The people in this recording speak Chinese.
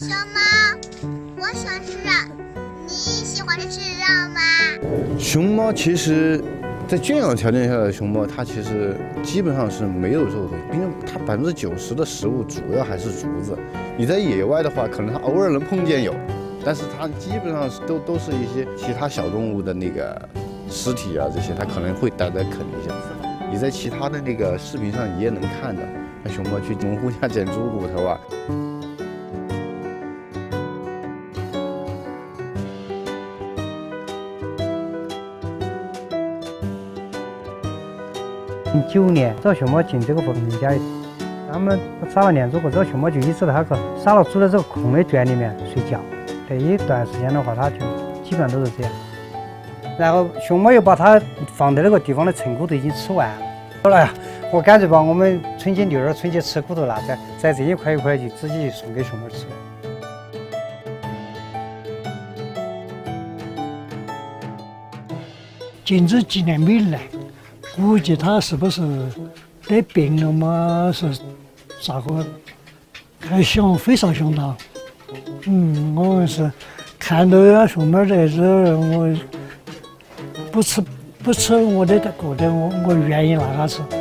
熊猫，我喜欢吃肉，你喜欢吃肉吗？ 熊猫其实，在圈养条件下的熊猫，它其实基本上是没有肉的，并且它90%的食物主要还是竹子。你在野外的话，可能它偶尔能碰见有，但是它基本上都是一些其他小动物的那个尸体啊，这些它可能会逮来啃一下。你在其他的那个视频上你也能看到，像熊猫去农户家捡猪骨头啊。 09年找熊猫进这个人家，他们撒了2周过之后，熊猫就一直在那个撒了猪的这个空的圈里面睡觉。这一段时间的话，它就基本上都是这样。然后熊猫又把它放在那个地方的成骨头已经吃完了。后来我干脆把我们春节6月春节吃骨头那在这一块就自己送给熊猫吃。 禁止几年没来。 估计他是不是得病了嘛？是咋个？还凶，非常凶他。我们是看到有熊猫在这儿，我不吃，我得过得我愿意拿它吃。